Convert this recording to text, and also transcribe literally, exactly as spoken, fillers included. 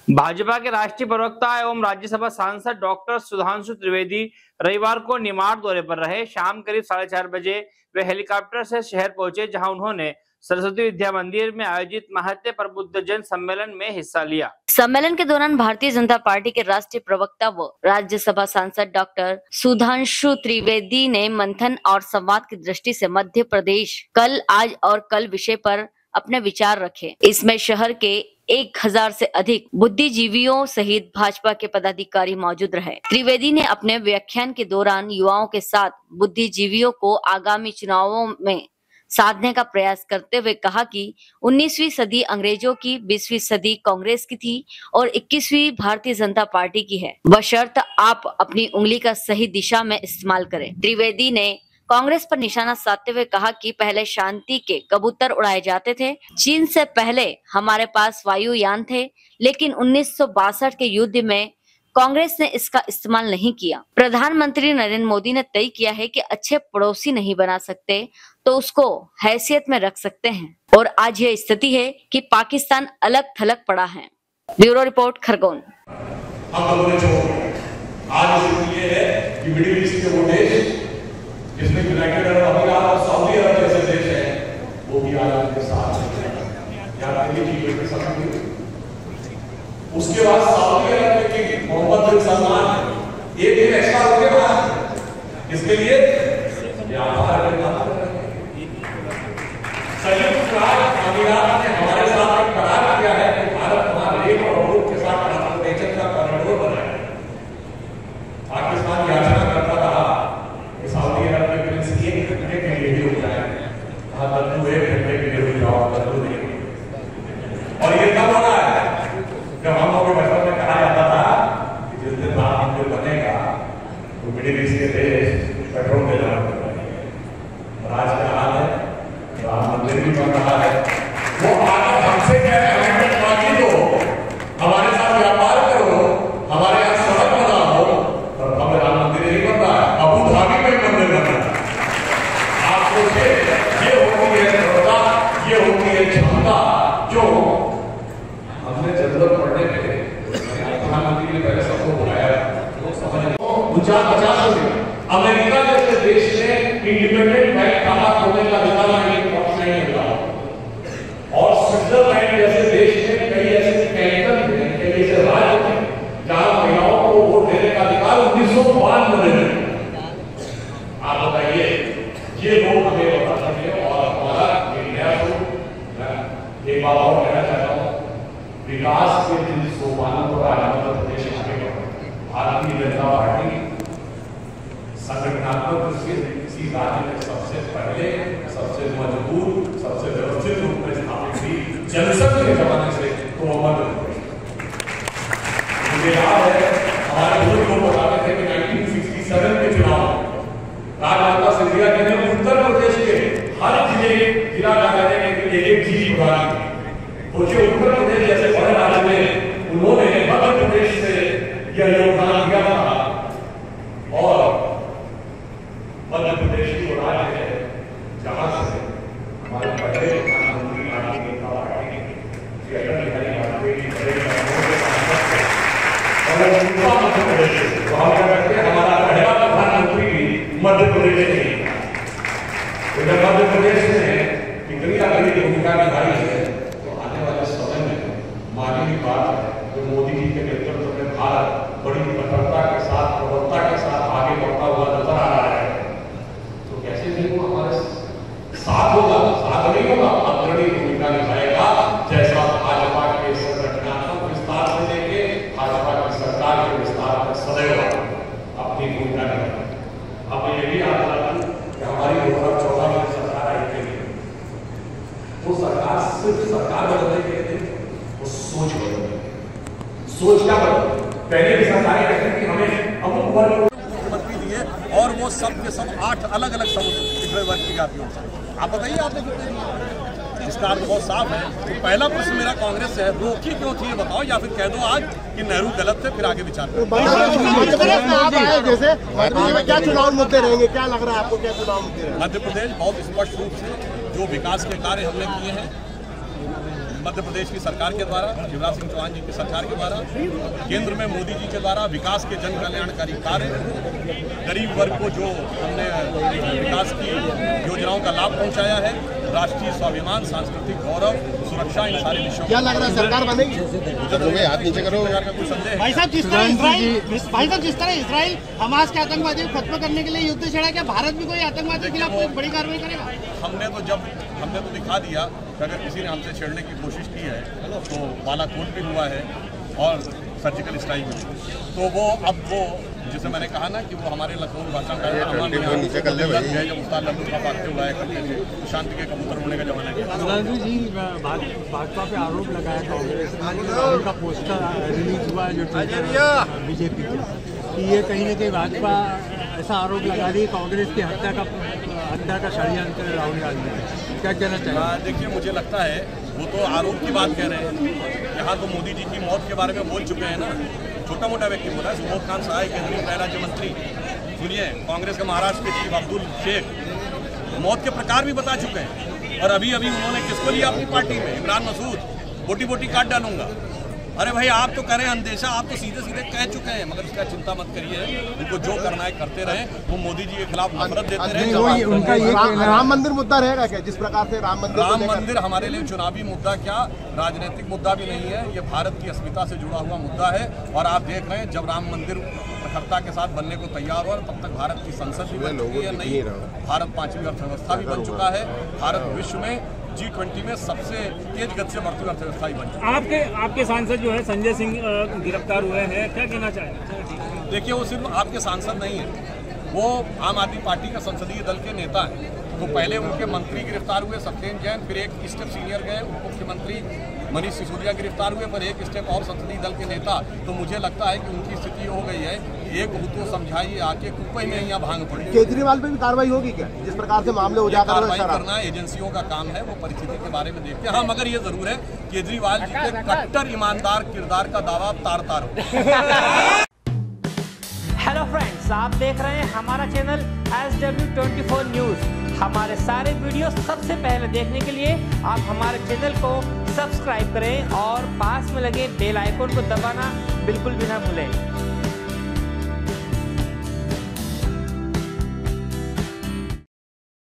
भाजपा के राष्ट्रीय प्रवक्ता एवं राज्यसभा सांसद डॉक्टर सुधांशु त्रिवेदी रविवार को निमाड़ दौरे पर रहे। शाम करीब साढ़े चार बजे वे हेलीकॉप्टर से शहर पहुंचे, जहां उन्होंने सरस्वती विद्या मंदिर में आयोजित महत्व प्रबुद्ध जन सम्मेलन में हिस्सा लिया। सम्मेलन के दौरान भारतीय जनता पार्टी के राष्ट्रीय प्रवक्ता व राज्यसभा सांसद डॉक्टर सुधांशु त्रिवेदी ने मंथन और संवाद की दृष्टि से मध्य प्रदेश कल, आज और कल विषय पर अपने विचार रखे। इसमें शहर के एक हजार से अधिक बुद्धिजीवियों सहित भाजपा के पदाधिकारी मौजूद रहे। त्रिवेदी ने अपने व्याख्यान के दौरान युवाओं के साथ बुद्धिजीवियों को आगामी चुनावों में साधने का प्रयास करते हुए कहा कि उन्नीसवीं सदी अंग्रेजों की, बीसवीं सदी कांग्रेस की थी और इक्कीसवीं भारतीय जनता पार्टी की है, बशर्त आप अपनी उंगली का सही दिशा में इस्तेमाल करें। त्रिवेदी ने कांग्रेस पर निशाना साधते हुए कहा कि पहले शांति के कबूतर उड़ाए जाते थे। चीन से पहले हमारे पास वायुयान थे, लेकिन उन्नीस सौ बासठ के युद्ध में कांग्रेस ने इसका इस्तेमाल नहीं किया। प्रधानमंत्री नरेंद्र मोदी ने तय किया है कि अच्छे पड़ोसी नहीं बना सकते तो उसको हैसियत में रख सकते हैं, और आज यह स्थिति है कि पाकिस्तान अलग थलग पड़ा है। Bureau report, Khargone. आज ये है कि मिडिल ईस्ट के वो देश जिसमें यूनाइटेड अरब अमीरात और सऊदी अरब जैसे देश हैं, वो भी आज उनके साथ यहाँ के साथ। उसके बाद सऊदी अरब के किंग मोहम्मद बिन सलमान एक दिन एक्स्ट्रा हो गया, इसके लिए व्यापार करना। संयुक्त राज्य अमीरात ने हमारे साथ एक करार किया है कि भारत हमारे एक और के साथ ट्रांसपोर्टेशन का कॉरिडोर बनाए। पाकिस्तान याचना करता रहा कि सऊदी अरब के प्रिंस एक घंटे के लिए भी हो जाए, कहा तू एक घंटे के लिए हो जाओ, तू नहीं। और ये कब होना है? जब हम लोग बचपन में कहा जाता था कि जिस दिन राम मंदिर बनेगा तो मिडिल ईस्ट के देश पेट्रोल पे जाना पड़ेगा। और आज का हाल है, राम मंदिर भी बन रहा है। वो आगे हमसे क्या कमिटमेंट मांगी दो, हमारे साथ व्यापार करो, हमारे यहाँ सड़क बनाओ, और हमें राम मंदिर नहीं बन रहा है, अबू धाबी में मंदिर बन रहा है। आप सोचिए, ये होती है क्षमता, ये होती है क्षमता जो हमने जरूरत पड़ने पे प्रधानमंत्री ने पहले सबको बुलाया। लोग समझ उनचास पचास हो गए। अमेरिका जैसे देश ने इंडिपेंडेंट बैंक खाता खोलने का अधिकार नहीं मिला, और स्विट्जरलैंड जैसे देश में कई ऐसे कैंटन थे, कई ऐसे राज्य थे जहां महिलाओं को वोट देने का अधिकार उन्नीस सौ बानवे में। आप बताइए, ये लोग हमें बता सके। और हमारा नया एक बात और कहना चाहता हूँ, विकास के जिन सोपानों पर आज मध्य प्रदेश आगे बढ़ा, भारतीय जनता पार्टी संगठनात्मक दृष्टि से किसी राज्य में सबसे पहले, सबसे मजबूत, सबसे व्यवस्थित रूप में स्थापित हुई जनसंघ के जमाने से तो मध्य प्रदेश। मुझे याद है, हमारे बुजुर्ग लोग बताते थे कि उन्नीस सौ सरसठ के चुनाव राजमाता सिंधिया जी ने उत्तर प्रदेश के हर जिले जिला का कहने के लिए एक चीज उठाई। सोचिए, उत्तर प्रदेश जैसे बड़े राज्य में उन्होंने मध्य प्रदेश से यह योगदान दिया था। और मध्य प्रदेश की वो राज्य है जहां से हमारे पहले प्रधानमंत्री भारतीय जनता पार्टी श्री अटल बिहारी वाजपेयी जी बड़े और मध्य प्रदेश से तो हम क्या करते हैं, हमारा पहला प्रधानमंत्री भी मध्य प्रदेश से ही। जब मध्य प्रदेश में इतनी बड़ी भूमिका निभाई है, माननीय बात है जो मोदी जी के नेतृत्व में भारत बड़ी कठोरता के साथ, प्रबलता के साथ आगे बढ़ता हुआ नजर आ रहा है। तो कैसे भी वो हमारे साथ होगा, साथ नहीं होगा, अग्रणी भूमिका निभाएगा। जैसा भाजपा के संगठनात्मक विस्तार से लेके भाजपा की सरकार के विस्तार में सदैव अपनी भूमिका निभाएगा। अब ये भी याद रखना कि हमारी दो हजार चौदह में सरकार आई थी, वो सरकार सिर्फ सरकार बदलने के लिए सोच बदल, सोच क्या बदल। पहले भी सरकारें कहती थी हमें अमुक वर्ग अनुमति दी है, और वो सब के सब आठ अलग अलग पिछड़े वर्ग की जातियों से। आप बताइए, आपने इसका अर्थ बहुत साफ है। तो पहला प्रश्न मेरा कांग्रेस से है, रोकी क्यों थी बताओ, या फिर कह दो आज कि नेहरू गलत थे, फिर आगे विचार करो। जैसे क्या चुनाव मुद्दे रहेंगे, क्या लग रहा है आपको, क्या चुनाव मुद्दे? मध्य प्रदेश बहुत स्पष्ट रूप से जो विकास के कार्य हमने किए हैं, मध्य प्रदेश की सरकार के द्वारा, शिवराज सिंह चौहान जी की सरकार के द्वारा, केंद्र में मोदी जी के द्वारा विकास के जन कल्याणकारी कार्य, गरीब वर्ग को जो हमने विकास की योजनाओं का लाभ पहुंचाया है, राष्ट्रीय स्वाभिमान, सांस्कृतिक गौरव, सुरक्षा, इन सारे विषयों क्या लग रहा है सरकार बनेगी? हाथ नीचे करो, का कोई संदेह है? भाई साहब जिस तरह इसराइल भाई साहब जिस तरह इसराइल हमास के आतंकवादियों को खत्म करने के लिए युद्ध छेड़ा, क्या भारत भी कोई आतंकवाद के खिलाफ कोई बड़ी कार्रवाई करेगा? हमने तो जब हमने तो दिखा दिया कि अगर किसी ने हमसे छेड़ने की कोशिश की है तो बालाकोट भी हुआ है और सर्जिकल स्ट्राइक भी, तो वो अब वो जिसे मैंने कहा ना कि वो हमारे लखनऊ भाषा का जब उस्ताद लल्लू का भागते उड़ाया करते थे, शांति के कबूतर उड़ने का जमाना गया। गांधी जी भाजपा पे आरोप लगाया कांग्रेस ने, का पोस्टर रिलीज हुआ जो बीजेपी के, कि ये कहीं ना कहीं भाजपा ऐसा आरोप लगा रही कांग्रेस की हत्या का हत्या का षड्यंत्र राहुल गांधी ने, क्या कहना चाहिए? देखिए, मुझे लगता है वो तो आरोप की बात कह रहे हैं, यहाँ तो मोदी जी की मौत के बारे में बोल चुके हैं ना, छोटा मोटा व्यक्ति बोला है। सुबोध खान सहाय केंद्रीय गृह राज्य मंत्री, सुनिए, कांग्रेस के महाराष्ट्र के चीफ अब्दुल शेख मौत के प्रकार भी बता चुके हैं, और अभी अभी उन्होंने किसको लिया अपनी पार्टी में? इमरान मसूद, बोटी बोटी काट डालूंगा। अरे भाई, आप तो करें अंदेशा, आप तो सीधे सीधे कह चुके हैं, मगर इसका चिंता मत करिए, उनको जो करना है करते रहें, वो मोदी जी के खिलाफ नफरत देते रहे। उनका ये राम मंदिर मुद्दा रहेगा क्या? जिस प्रकार से राम मंदिर राम मंदिर हमारे लिए चुनावी मुद्दा क्या, राजनीतिक मुद्दा भी नहीं है, ये भारत की अस्मिता से जुड़ा हुआ मुद्दा है। और आप देख रहे हैं, जब राम मंदिर प्रखरता के साथ बनने को तैयार हो, तब तक भारत की संसद भी बन चुकी है, नहीं, भारत पांचवी अर्थव्यवस्था भी बन चुका है, भारत विश्व में जी ट्वेंटी में सबसे तेज गति से बढ़ती अर्थव्यवस्था ही बन चुकी है। आपके आपके सांसद जो है संजय सिंह गिरफ्तार हुए हैं, क्या कहना चाहेंगे? देखिए, वो सिर्फ आपके सांसद नहीं है, वो आम आदमी पार्टी का संसदीय दल के नेता हैं। तो पहले उनके मंत्री गिरफ्तार हुए, सत्येंद्र जैन, फिर एक स्टेप सीनियर गए उप मुख्यमंत्री मनीष सिसोदिया गिरफ्तार हुए, पर एक स्टेप और संसदीय दल के नेता। तो मुझे लगता है कि उनकी स्थिति हो गई है, एक हो तो समझाइए आके, कुपई में यहाँ भांग पड़ी। केजरीवाल पे भी कार्रवाई होगी क्या? जिस प्रकार से मामले उजागर कार्रवाई करना एजेंसियों का काम है, वो परिस्थिति के बारे में देखते हैं। हाँ, मगर ये जरूर है, केजरीवाल जी के कट्टर ईमानदार किरदार का दावा तार तार हो। हेलो फ्रेंड्स, आप देख रहे हैं हमारा channel S W twenty four news. हमारे सारे वीडियो सबसे पहले देखने के लिए आप हमारे चैनल को सब्सक्राइब करें और पास में लगे बेल आइकन को दबाना बिल्कुल भी ना भूलें।